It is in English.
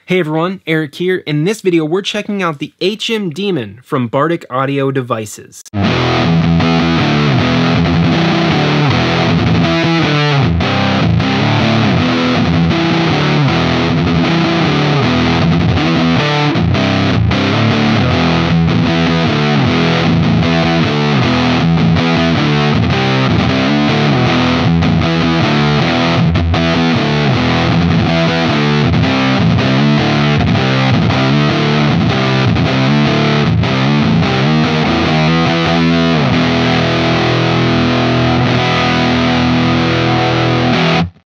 Hey everyone, Eric here. In this video, we're checking out the HM Demon from Bardic Audio Devices.